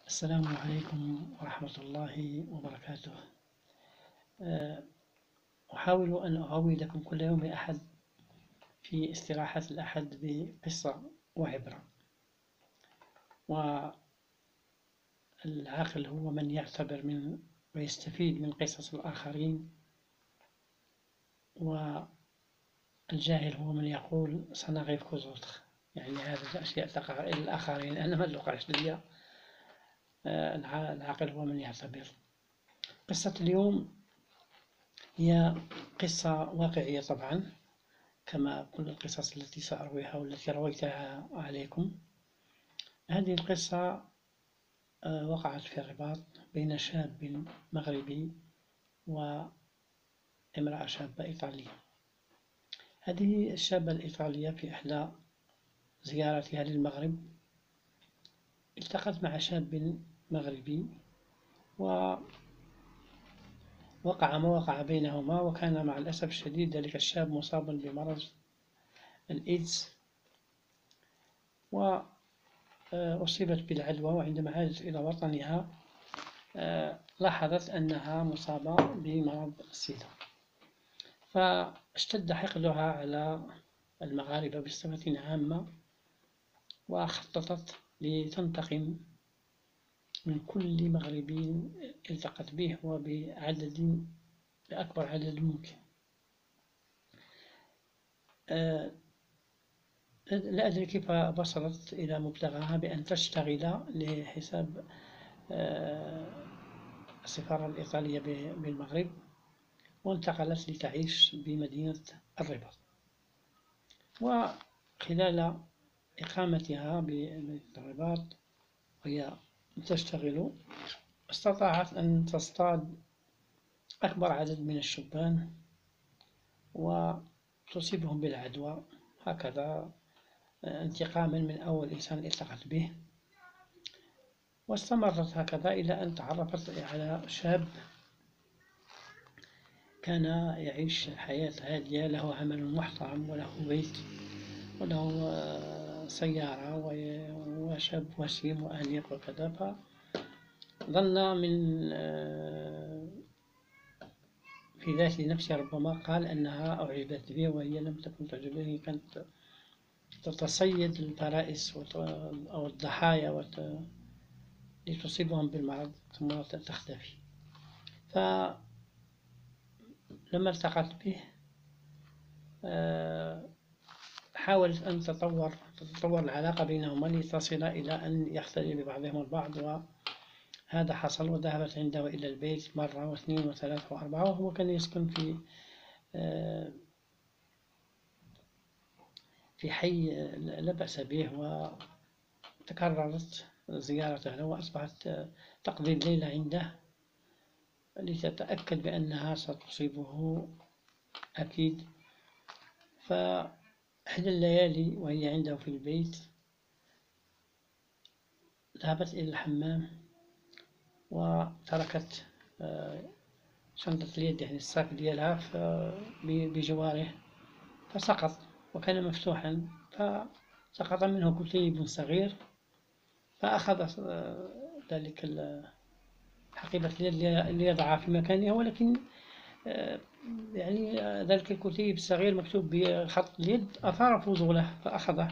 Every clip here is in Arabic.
السلام عليكم ورحمة الله وبركاته. أحاول أن أعودكم كل يوم أحد في استراحة الأحد بقصة وعبرة، والعاقل هو من يعتبر ويستفيد من قصص الآخرين، والجاهل هو من يقول سنغيف كوزوتر، يعني هذه الأشياء تقع إلى الآخرين، أنا ما تقعش لي. العاقل هو من يعتبر. قصة اليوم هي قصة واقعية طبعا، كما كل القصص التي سأرويها والتي رويتها عليكم. هذه القصة وقعت في الرباط بين شاب مغربي وامرأة شابة إيطالية. هذه الشابة الإيطالية في إحدى زيارتها للمغرب التقت مع شاب مغربي، ووقع ما وقع بينهما، وكان مع الأسف الشديد ذلك الشاب مصابا بمرض الإيدز، وأصيبت بالعدوى، وعندما عادت إلى وطنها لاحظت أنها مصابة بمرض السيدا، فاشتد حقدها على المغاربة بصفة عامة، وخططت لتنتقم من كل مغربي التقت به بأكبر عدد ممكن. لا أدري كيف وصلت إلى مبتغاها بأن تشتغل لحساب السفارة الإيطالية بالمغرب، وانتقلت لتعيش بمدينة الرباط. وخلال إقامتها بالرباط وهي تشتغل، استطاعت أن تصطاد أكبر عدد من الشبان وتصيبهم بالعدوى، هكذا انتقاما من أول إنسان التقت به. واستمرت هكذا إلى أن تعرفت على شاب كان يعيش حياة هادية، له عمل محترم وله بيت وله سيارة، وشاب وسيم وأنيق وكذا. فظن من في ذات نفسه، ربما قال أنها أعجبت به، وهي لم تكن تعجبه، كانت تتصيد الفرائس أو الضحايا لتصيبهم بالمرض ثم تختفي. فلما التقت به حاولت أن تتطور العلاقة بينهما لتصل إلى أن يختلي ببعضهم البعض، وهذا حصل. وذهبت عنده إلى البيت مرة واثنين وثلاثة وأربعة، وهو كان يسكن في حي لا بأس به، وتكررت زيارته له، وأصبحت تقضي الليلة عنده لتتأكد بأنها ستصيبه أكيد. فإحدى الليالي وهي عنده في البيت ذهبت إلى الحمام وتركت شنطة اليد، يعني الساك ديالها بجواره، فسقط، وكان مفتوحا، فسقط منه كتيب صغير، فأخذ ذلك حقيبة اليد ليضعها في مكانها، ولكن يعني ذلك الكتيب الصغير مكتوب بخط اليد أثار فضوله، فأخذه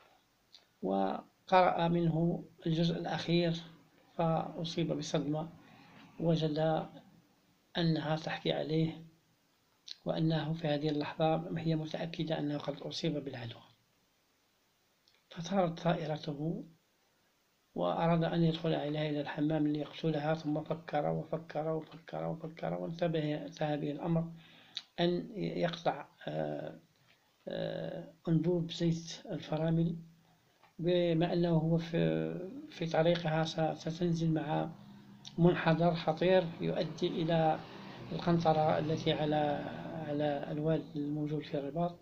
وقرأ منه الجزء الأخير، فأصيب بصدمة، وجد أنها تحكي عليه، وأنه في هذه اللحظة هي متأكدة أنه قد أصيب بالعدوى. فطارت طائرته وأراد أن يدخل إلى الحمام ليقتلها، ثم فكر وفكر وفكر وفكر، وانتهى به الأمر أن يقطع أنبوب زيت الفرامل، بما أنه هو في طريقها ستنزل مع منحدر خطير يؤدي إلى القنطرة التي على الواد الموجود في الرباط،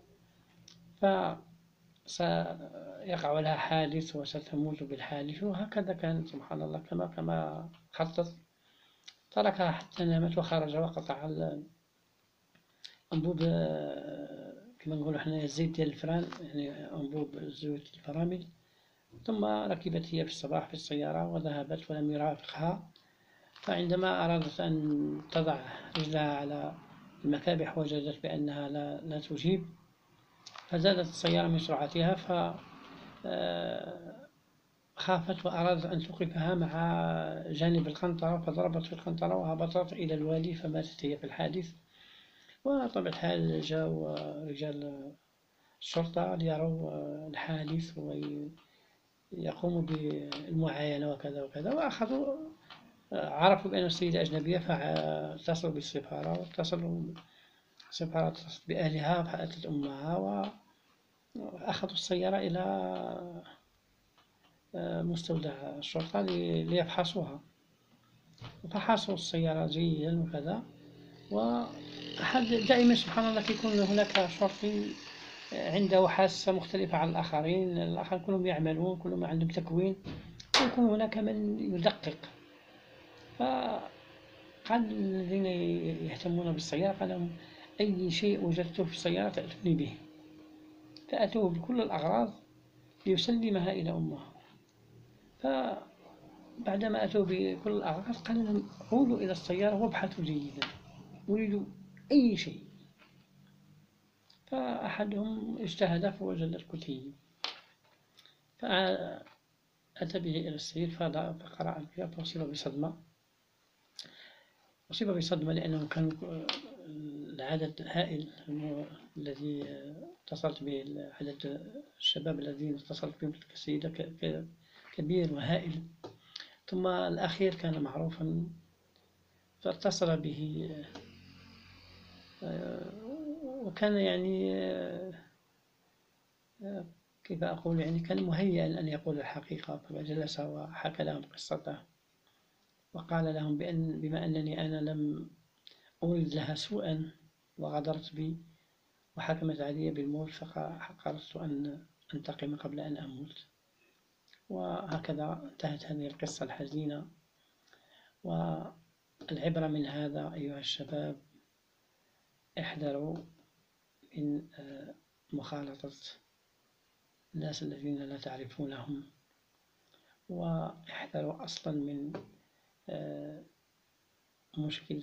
فسيقع لها حادث وستموت بالحادث. وهكذا كانت سبحان الله كما خطط. تركها حتى نامت وخرج وقطع أنبوب كما نقولوا احنا الزيت ديال الفران، يعني أنبوب زيوت الفرامل، ثم ركبت هي في الصباح في السيارة وذهبت ولم يرافقها. فعندما أرادت أن تضع رجلها على المكابح وجدت بأنها لا تجيب، فزادت السيارة من سرعتها، خافت وأرادت أن توقفها مع جانب القنطرة، فضربت في القنطرة وهبطت إلى الوادي، فماتت هي في الحادث. وطبعا الحال جاءوا رجال الشرطة ليروا الحادث ويقوموا بالمعاينة وكذا وكذا، وأخذوا عرفوا بأن السيدة أجنبية، فاتصلوا بالسفارة، واتصلوا السفارة اتصلت بأهلها فأتت أمها، وأخذوا السيارة إلى مستودع الشرطة ليفحصوها. فحصوا السيارة جيدا وكذا. دائما سبحان الله كيكون هناك شرطي عنده حاسة مختلفة عن الآخرين كلهم يعملون، كلهم عندهم تكوين، ويكون هناك من يدقق. فقال الذين يهتمون بالسيارة قال لهم: أي شيء وجدته في السيارة تأتوني به. فأتوه بكل الأغراض ليسلمها إلى أمها. فبعدما أتوا بكل الأغراض قال لهم: عودوا إلى السيارة وابحثوا جيدا، أريد أي شيء. فأحدهم اجتهد فوجد الكتيب، فأتى به إلى السرير فقرأ الكتاب فأصيب بصدمة لأنه كان العدد هائل الذي اتصلت به، عدد الشباب الذين اتصلت بهم تلك السيدة كبير وهائل. ثم الأخير كان معروفا، فاتصل به وكان يعني كيف أقول، يعني كان مهيئا أن يقول الحقيقة. فجلس وحكى لهم قصته وقال لهم بما أنني أنا لم أريد لها سوءا وغدرت بي وحكمت علي بالموت، فقررت أن أنتقم قبل أن أموت. وهكذا انتهت هذه القصة الحزينة. والعبرة من هذا أيها الشباب: احذروا من مخالطة الناس الذين لا تعرفونهم، واحذروا أصلا من مشكلة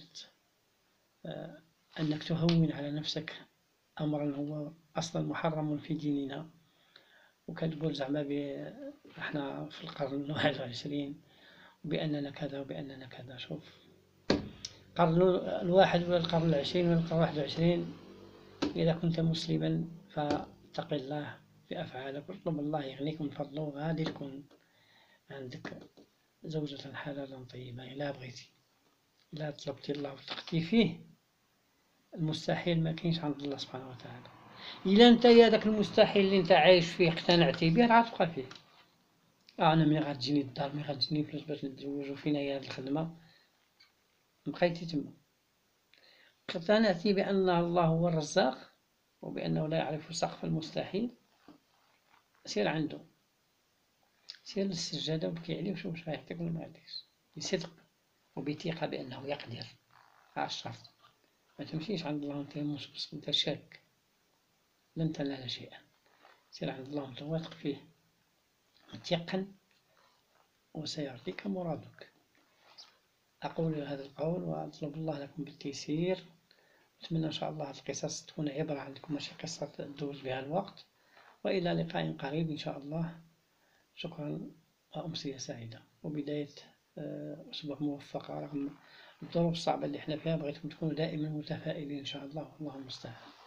أنك تهون على نفسك أمرا هو أصلا محرم في ديننا، وكتقول زعما احنا في القرن 21 وبأننا كذا وبأننا كذا. شوف، القرن 1 ولا القرن 20 ولا القرن 21، إذا كنت مسلما فاتق الله في أفعالك واطلب الله يغنيك من فضله، غادي تكون عندك زوجة حلالا طيبة. إلا بغيتي، إلا طلبتي الله وتقتي فيه، المستحيل ما كاينش عند الله سبحانه وتعالى. إلا أنت هذاك المستحيل اللي أنت عايش فيه اقتنعتي به، راه غتبقى فيه. أنا ملي غتجيني الدار، ملي غتجيني فلوس باش نتزوج وفينا هي هاد الخدمة، بقيتي تما. اقتنعتي بأن الله هو الرزاق وبأنه لا يعرف سقف المستحيل، سير عنده، سير للسجادة وبكي عليه وشوف واش غيعطيك ولا ما يعطيكش، بصدق وبثقة بأنه يقدر. ها الشرط، ما تمشيش عند الله وانت موسوس وانت شاك، لن تنال شيئا. سير عند الله وانت واثق فيه متيقن، وسيعطيك مرادك. أقول هذا القول وأطلب الله لكم بالتيسير. أتمنى إن شاء الله القصص تكون عبرة عندكم، ماشي قصة تدوز بها الوقت. وإلى لقاء قريب إن شاء الله. شكرا وأمسية سعيدة وبداية أسبوع موفقة رغم الظروف الصعبة اللي احنا فيها. بغيتكم تكونوا دائما متفائلين إن شاء الله، والله المستعان.